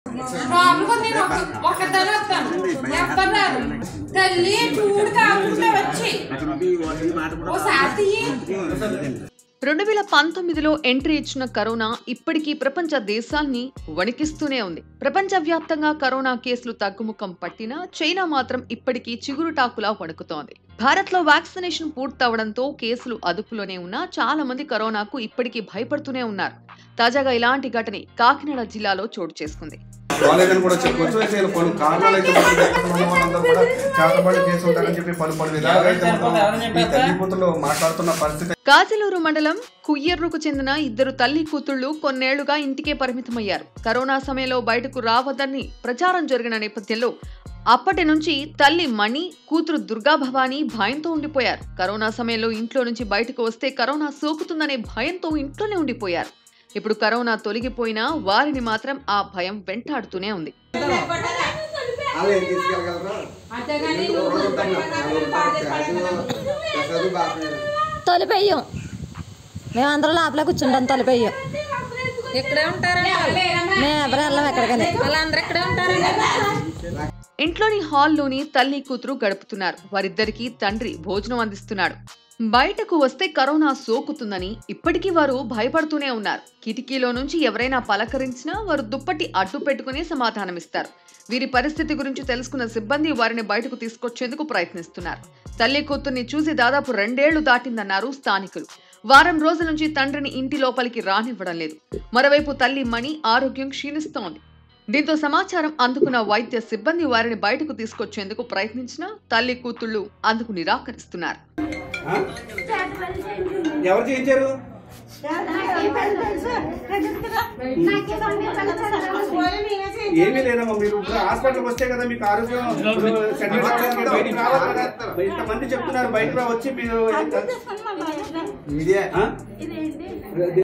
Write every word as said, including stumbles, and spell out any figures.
రెండు వేల పంతొమ్మిదిలో ఎంట్రీ ఇచ్చిన కరోనా ఇప్పటికీ ప్రపంచ దేశాల్ని వణికిస్తూనే ఉంది. ప్రపంచ వ్యాప్తంగా కరోనా కేసులు తగ్గుముఖం పట్టినా చైనా మాత్రం ఇప్పటికీ చిగురుటాకులా వణుకుతోంది. భారత్ లో వ్యాక్సినేషన్ పూర్తవడంతో కేసులు అదుపులోనే ఉన్నా చాలా మంది కరోనాకు ఇప్పటికీ భయపడుతూనే ఉన్నారు. తాజాగా ఇలాంటి ఘటన కాకినాడ జిల్లాలో చోటు చేసుకుంది. కాలేజీని కూడా చెప్పొచ్చు పలు కారణాలు అయితే వాళ్ళందరూ కూడా చేతబడి కేసు ఉంటారని చెప్పి పలు పలు విధాలుగా తల్లిపూతులు మాట్లాడుతున్న పరిస్థితి. కాజలూరు మండలం కుయ్యర్రుకు చెందిన ఇద్దరు తల్లి కూతుళ్లు కొన్నేళ్లుగా ఇంటికే పరిమితమయ్యారు. కరోనా సమయంలో బయటకు రావద్దని ప్రచారం జరిగిన నేపథ్యంలో అప్పటి నుంచి తల్లి మణి, కూతురు దుర్గా భవానీ భయంతో ఉండిపోయారు. కరోనా సమయంలో ఇంట్లో నుంచి బయటకు వస్తే కరోనా సోకుతుందనే భయంతో ఇంట్లోనే ఉండిపోయారు. ఇప్పుడు కరోనా తొలగిపోయినా వారిని మాత్రం ఆ భయం వెంటాడుతూనే ఉంది. తొలిపెయ్యం మేమందరం లోపల కూర్చుంటాం. తొలిపెయ్యం ఇక్కడే ఉంటారా? మేము ఎవరు వెళ్ళాం ఎక్కడికని. వాళ్ళందరూ ఇక్కడే ఉంటారా? ఇంట్లోని హాల్లోని తల్లి కూతురు గడుపుతున్నారు. వారిద్దరికీ తండ్రి భోజనం అందిస్తున్నాడు. బయటకు వస్తే కరోనా సోకుతుందని ఇప్పటికీ వారు భయపడుతూనే ఉన్నారు. కిటికీలో నుంచి ఎవరైనా పలకరించినా వారు దుప్పటి అడ్డు పెట్టుకుని సమాధానమిస్తారు. వీరి పరిస్థితి గురించి తెలుసుకున్న సిబ్బంది వారిని బయటకు తీసుకొచ్చేందుకు ప్రయత్నిస్తున్నారు. తల్లి కూతుర్ని చూసి దాదాపు రెండేళ్లు దాటిందన్నారు స్థానికులు. వారం రోజుల నుంచి తండ్రిని ఇంటి లోపలికి రానివ్వడం లేదు. మరోవైపు తల్లి మణి ఆరోగ్యం క్షీణిస్తోంది. దీంతో సమాచారం అందుకున్న వైద్య సిబ్బంది వారిని బయటకు తీసుకొచ్చేందుకు ప్రయత్నించినా తల్లి కూతుళ్లు అందుకు నిరాకరిస్తున్నారు. ఎవరు చేయించారు? ఏమీ లేదమ్మా, మీరు హాస్పిటల్కి వస్తే కదా మీకు ఆరోగ్యం బయటికి రావాలి కదా. ఇంతమంది చెప్తున్నారు బయటకు వచ్చి మీరు